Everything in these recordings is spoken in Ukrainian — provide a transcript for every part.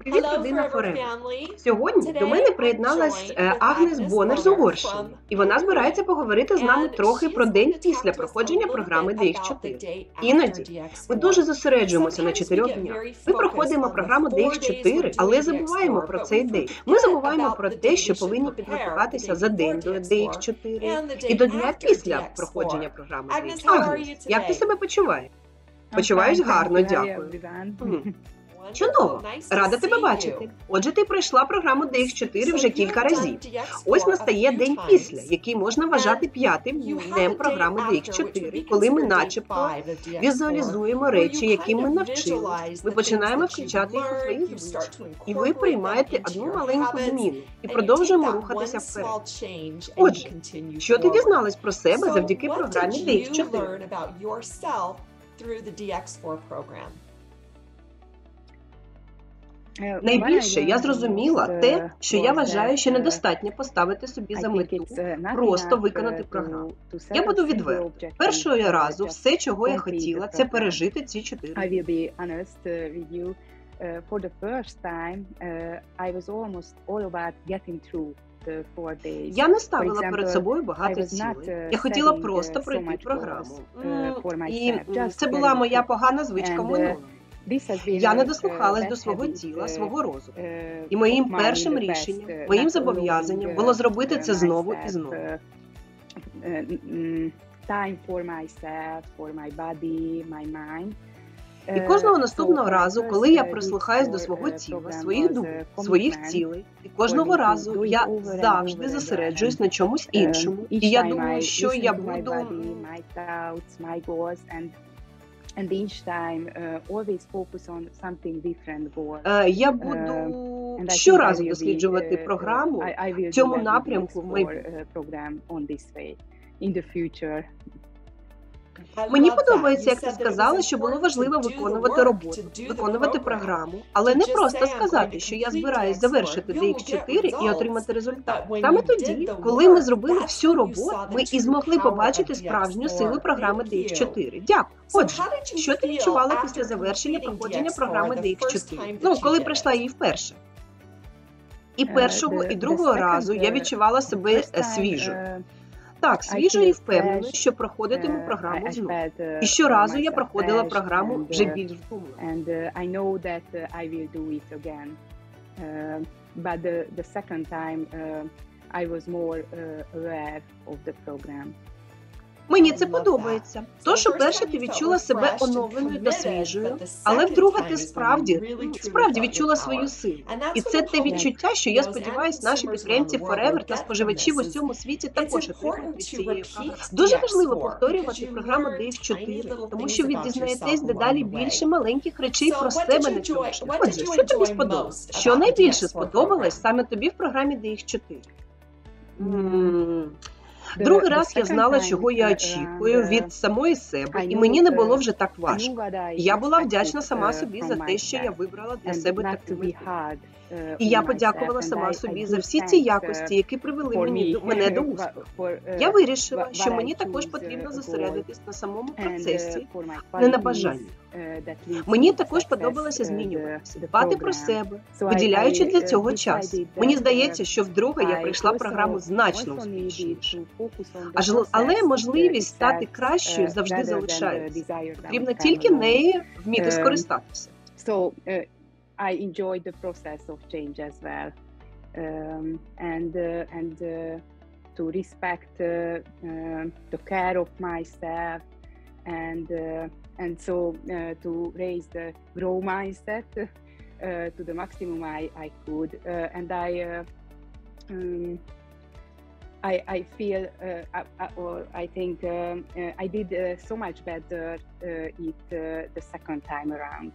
Привіт, родина Форевер! Сьогодні до мене приєдналась Агнес Боннер з Угорщини, і вона збирається поговорити з нами трохи про день після проходження програми DX4. Іноді ми дуже зосереджуємося на 4 днях. Ми проходимо програму DX4, але забуваємо про цей день. Ми забуваємо про те, що повинні підготуватися за день до DX4 і до дня після проходження програми DX4. Агнес, як ти себе почуваєш? Почуваюсь гарно, дякую. Чудово! Рада тебе бачити. Отже, ти пройшла програму DX4 вже кілька разів. Ось настає день після, який можна вважати 5-м днем програми DX4, коли ми начебто візуалізуємо речі, які ми навчились. Ми починаємо включати їх у свої звички. І ви приймаєте одну маленьку зміну і продовжуємо рухатися вперед. Отже, що ти дізналась про себе завдяки програмі DX4? Найбільше я зрозуміла те, що я вважаю, що недостатньо поставити собі за мету просто виконати програму. Я буду відверта. Першого разу все, чого я хотіла, це пережити ці 4 дні. Я не ставила перед собою багато цілей. Я хотіла просто пройти програму. І це була моя погана звичка в минулому. Я не дослухалась до свого тіла, свого розуму. І моїм першим рішенням, моїм зобов'язанням було зробити це знову і знову. І кожного наступного разу, коли я прислухаюсь до свого тіла, своїх думок, своїх цілей, і кожного разу я завжди зосереджуюсь на чомусь іншому. І я думаю, що я буду... Я буду щоразу досліджувати програму в цьому напрямку в майбутньому. Мені подобається, як ти сказала, що було важливо виконувати роботу, виконувати програму, але не просто сказати, що я збираюсь завершити DX4 і отримати результат. Саме тоді, коли ми зробили всю роботу, ми і змогли побачити справжню силу програми DX4. Дякую. Отже, що ти відчувала після завершення проходження програми DX4? Ну, коли пройшла її вперше. І першого, і другого разу я відчувала себе свіжою. Так, свіжо і впевнено, що проходитиму програму знову. І щоразу я проходила програму вже більш вдумливо. Мені це подобається. Тож, уперше ти відчула себе оновленою та свіжою, але вдруге ти справді відчула свою силу. І це те відчуття, що, я сподіваюся, наші підприємці Forever та споживачі в усьому світі також отримують від цієї програми. Дуже важливо повторювати програму DX4, тому що ви дізнаєтесь дедалі більше маленьких речей про себе на цьому. Отже, що тобі сподобалось? Що найбільше сподобалось саме тобі в програмі DX4? Другий раз я знала, чого я очікую від самої себе, і мені не було вже так важко. Я була вдячна сама собі за те, що я вибрала для себе таку мету. І я подякувала сама собі за всі ці якості, які привели мене до успіху. Я вирішила, що мені також потрібно зосередитись на самому процесі, не на бажанні. Мені також подобалося змінюватися, дбати про себе, виділяючи для цього час. Мені здається, що вдруге я пройшла програму значно успішніше. Але можливість стати кращою завжди залишається. Потрібно тільки нею вміти скористатися. I enjoyed the process of change as well, and to respect the care of myself, and so to raise the grow mindset to the maximum I could, and I feel or I think I did so much better it the second time around.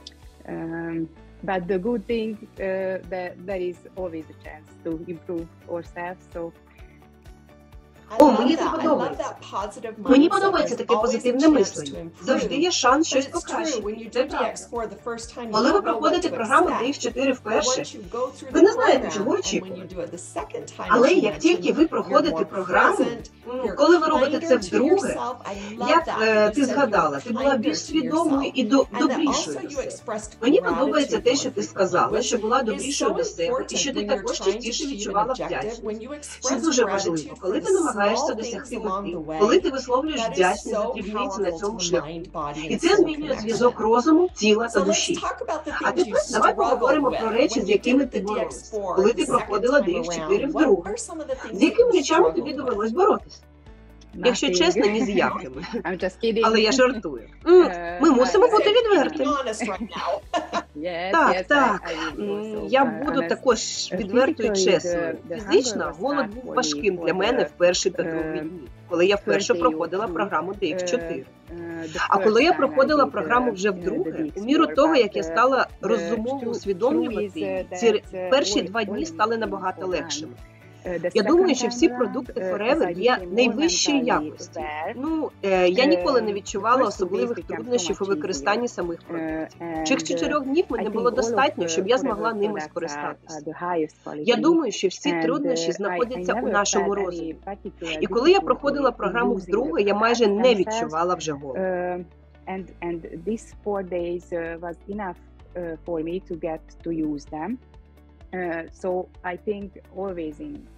But the good thing that there is always a chance to improve ourselves. So О, мені це подобається. Мені подобається таке позитивне мислення. Завжди є шанс щось покращити. Це правда. Коли ви проходите програму DX4 вперше, ви не знаєте, чого очікувати. Але як тільки ви проходите програму, коли ви робите це вдруге, як ти згадала, ти була більш свідомою і добрішою до себе. Мені подобається те, що ти сказала, що була добрішою до себе, і що ти також частіше відчувала вдячність. Це дуже важливо, коли ти намагаєшся досягти мети, коли ти висловлюєш вдячність за дрібниці на цьому шляху. І це змінює зв'язок розуму, тіла та душі. А тепер давай поговоримо про речі, з якими ти боролась, коли ти проходила DX4 вдруге. З якими речами тобі довелось боротися? Якщо чесно, ні з якими. Але я жартую. Ми мусимо бути відвертими. Так. Я буду також відвертою і чесною. Фізично голод був важким для мене в перші та другі дні, коли я вперше проходила програму DX4. А коли я проходила програму вже вдруге, у міру того, як я стала розумово усвідомлювати її, ці перші 2 дні стали набагато легшими. Я думаю, що всі продукти Forever є найвищої якості. Я ніколи не відчувала особливих труднощів у використанні самих продуктів. Цих 4 днів мені було достатньо, щоб я змогла ними скористатися. Я думаю, що всі труднощі знаходяться у нашому розумі. І коли я проходила програму вдруге, я майже не відчувала вже голоду. So I think always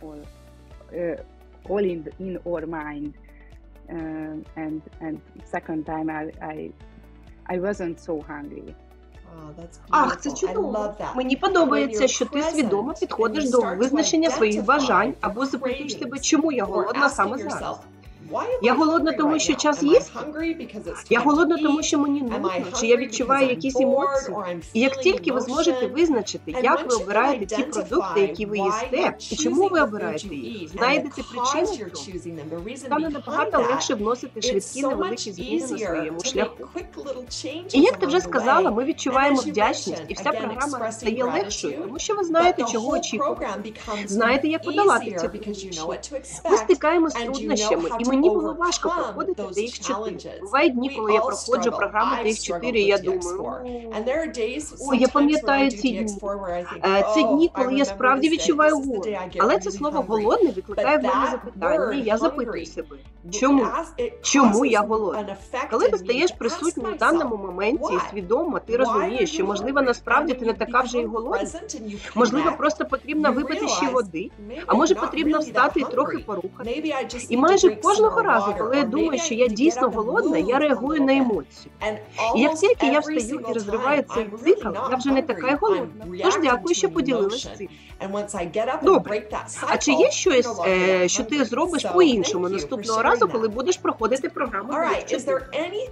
all in our mind, and second time I wasn't so hungry. Ах, це чудово. Мені подобається, що ти свідомо підходиш до визначення своїх бажань або запитуєш себе, чому я голодна саме зараз. Я голодна, тому що час їсти? Я голодна, тому що мені нудно, чи я відчуваю якісь емоції? І як тільки ви зможете визначити, як ви обираєте ті продукти, які ви їсте, і чому ви обираєте їх, знайдете причину цього, стане набагато легше вносити швидкі невеликі зміни на своєму шляху. І як ти вже сказала, ми відчуваємо вдячність, і вся програма стає легшою, тому що ви знаєте, чого очікувати. Знаєте, як подолати ці труднощі. Ми стикаємося з труднощами, і мені було важко проходити DX4. Бувають дні, коли я проходжу програму DX4, і я думаю, я пам'ятаю ці дні. Це дні, коли я справді відчуваю голод. Але це слово «голодний» викликає в мене запитання, і я запитую себе, чому? Чому я голодна? Коли ти стаєш присутнім у даному моменті і свідомо, ти розумієш, що, можливо, насправді ти не така вже й голодна. Можливо, просто потрібно випити ще води, а може потрібно встати і трохи порухати. І майже кожного разу, коли я думаю, що я дійсно голодна, я реагую на емоції. І як тільки я встаю і розриваю цей цикл, я вже не така й голодна. Тож дякую, що поділилась цим. Добре. А чи є щось, що ти зробиш по-іншому наступного разу, коли будеш проходити програму DX4?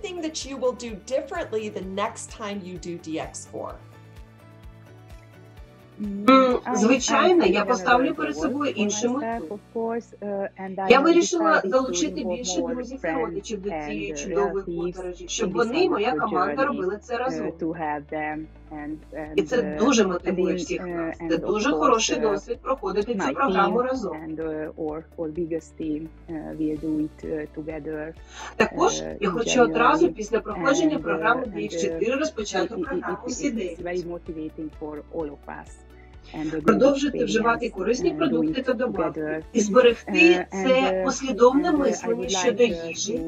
Звичайно, я поставлю перед собою іншу мету. Я вирішила залучити більше друзів і родичів до цієї чудової подорожі, щоб вони і моя команда робили це разом. І це дуже мотивує всіх нас. Це дуже хороший досвід проходити цю програму разом. Також я хочу одразу після проходження програми DX4 розпочати програму C9. Продовжити вживати корисні продукти та добавки і зберегти це послідовне мислення щодо їжі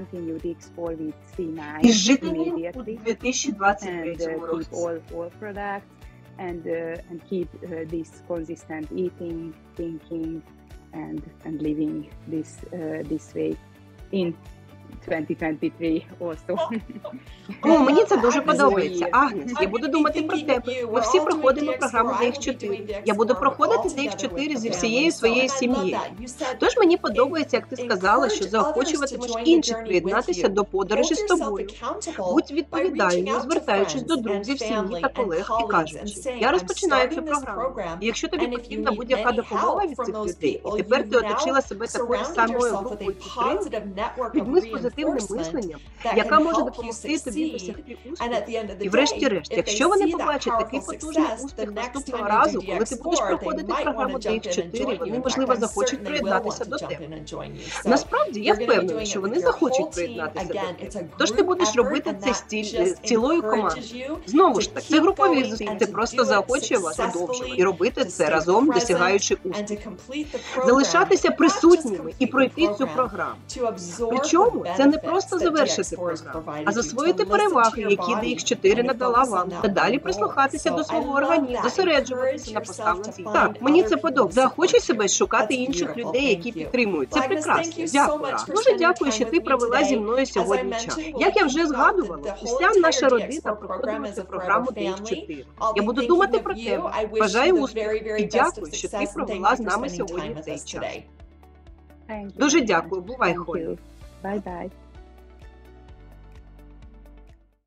і жити ним у 2023 році. And keep this consistent eating, thinking, and living this way in 2023 also. Мені це дуже подобається. Агнес, я буду думати про тебе. Ми всі проходимо програму DX4. Я буду проходити DX4 зі всією своєю сім'єю. Тож мені подобається, як ти сказала, що заохочуватимеш інших приєднатися до подорожі з тобою. Будь відповідальною, звертаючись до друзів, сім'ї та колег і кажучи, я розпочинаю цю програму. І якщо тобі потрібна будь-яка допомога від цих людей, і тепер ти оточила себе такою самою групою підтримки, підми з позитивною позитивним мисленням, яка може допомогти тобі досягти успіху. І врешті-решт, якщо вони побачать такий потужний успіх наступного разу, коли ти будеш проходити програму DX4, вони, можливо, захочуть приєднатися до тебе. Насправді, я впевнена, що вони захочуть приєднатися до тебе. Тож ти будеш робити це з цілою командою. Знову ж таки, це групові зусилля, це просто заохочує вас продовжувати і робити це разом, досягаючи успіху. Залишатися присутніми і пройти цю програму. Причому це не просто завершити програму, а засвоїти переваги, які DX4 надала вам, та далі прислухатися до свого організму, зосереджуватися на поставленці. Так, мені це подобається. Заохочуй себе шукати інших людей, які підтримують. Це прекрасно. Дякую. Дуже дякую, що ти провела зі мною сьогодні час. Як я вже згадувала, вся наша родина проходила цю програму DX4. Я буду думати про тебе. Бажаю успіху і дякую, що ти провела з нами сьогодні цей час. Дуже дякую. Бувай, Холі. Bye-bye.